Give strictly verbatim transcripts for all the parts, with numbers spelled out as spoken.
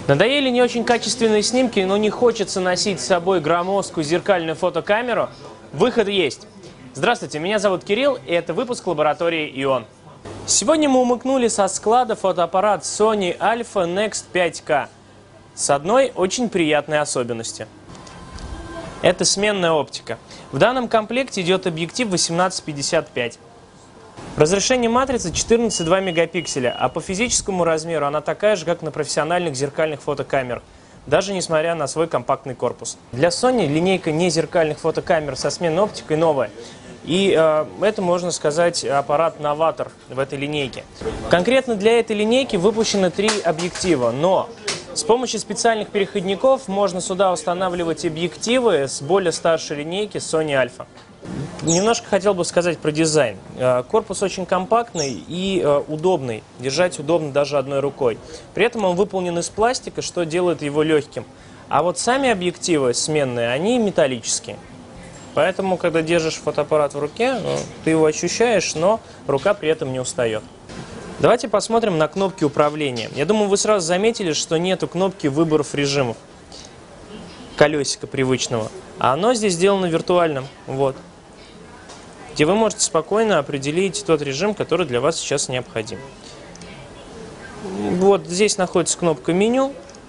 Надоели не очень качественные снимки, но не хочется носить с собой громоздкую зеркальную фотокамеру? Выход есть. Здравствуйте, меня зовут Кирилл, и это выпуск лаборатории ИОН. Сегодня мы умыкнули со склада фотоаппарат Sony Alpha Nex пять ка с одной очень приятной особенностью. Это сменная оптика. В данном комплекте идет объектив восемнадцать пятьдесят пять. Разрешение матрицы четырнадцать целых два мегапикселя, а по физическому размеру она такая же, как на профессиональных зеркальных фотокамерах, даже несмотря на свой компактный корпус. Для Sony линейка незеркальных фотокамер со сменной оптикой новая. И э, это, можно сказать, аппарат-новатор в этой линейке. Конкретно для этой линейки выпущено три объектива, но с помощью специальных переходников можно сюда устанавливать объективы с более старшей линейки Sony Alpha. Немножко хотел бы сказать про дизайн. Корпус очень компактный и удобный. Держать удобно даже одной рукой. При этом он выполнен из пластика, что делает его легким. А вот сами объективы сменные, они металлические. Поэтому, когда держишь фотоаппарат в руке, ну, ты его ощущаешь, но рука при этом не устает. Давайте посмотрим на кнопки управления. Я думаю, вы сразу заметили, что нету кнопки выборов режимов. Колесика привычного. А оно здесь сделано виртуальным. Вот. Где вы можете спокойно определить тот режим, который для вас сейчас необходим. Вот здесь находится кнопка меню.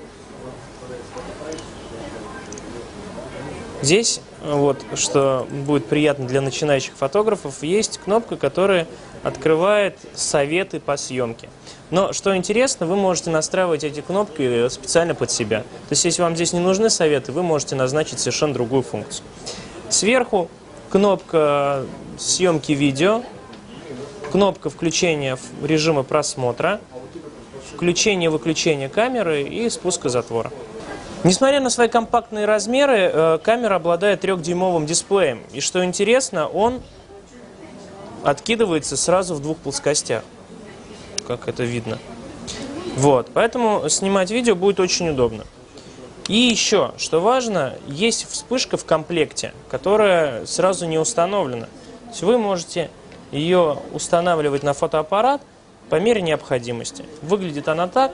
Здесь, вот, что будет приятно для начинающих фотографов, есть кнопка, которая открывает советы по съемке. Но, что интересно, вы можете настраивать эти кнопки специально под себя. То есть, если вам здесь не нужны советы, вы можете назначить совершенно другую функцию. Сверху кнопка съемки видео, кнопка включения режима просмотра, включение-выключение камеры и спуска затвора. Несмотря на свои компактные размеры, камера обладает трехдюймовым дисплеем. И что интересно, он откидывается сразу в двух плоскостях, как это видно. Вот, поэтому снимать видео будет очень удобно. И еще, что важно, есть вспышка в комплекте, которая сразу не установлена. То есть вы можете ее устанавливать на фотоаппарат по мере необходимости. Выглядит она так.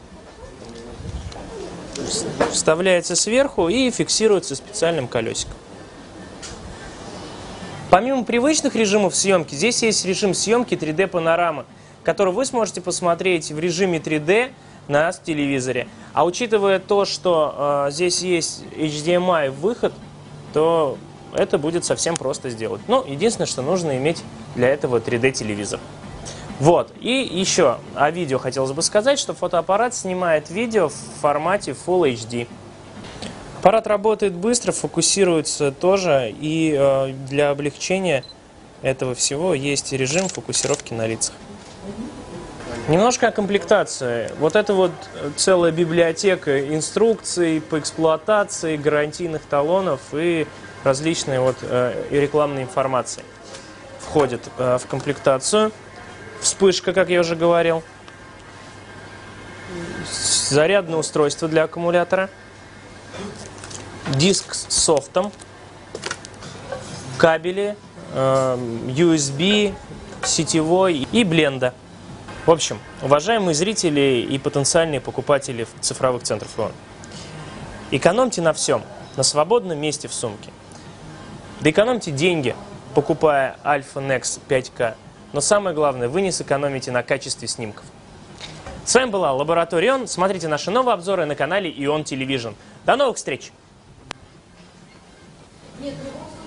Вставляется сверху и фиксируется специальным колесиком. Помимо привычных режимов съемки, здесь есть режим съемки три дэ панорамы, который вы сможете посмотреть в режиме три дэ на телевизоре. А учитывая то, что э, здесь есть эйч ди эм ай выход, то это будет совсем просто сделать. Ну, единственное, что нужно иметь для этого три дэ телевизор. Вот, и еще о видео хотелось бы сказать, что фотоаппарат снимает видео в формате фулл эйч ди. Аппарат работает быстро, фокусируется тоже, и э, для облегчения этого всего есть режим фокусировки на лицах. Немножко о комплектации. Вот это вот целая библиотека инструкций по эксплуатации, гарантийных талонов и различной вот, э, рекламной информации входит э, в комплектацию. Вспышка, как я уже говорил. Зарядное устройство для аккумулятора. Диск с софтом. Кабели, э, ю эс би, сетевой и бленда. В общем, уважаемые зрители и потенциальные покупатели цифровых центров ИОН, экономьте на всем, на свободном месте в сумке. Да экономьте деньги, покупая Alpha Nex пять ка. Но самое главное, вы не сэкономите на качестве снимков. С вами была лаборатория ИОН. Смотрите наши новые обзоры на канале ИОН Television. До новых встреч! Нет,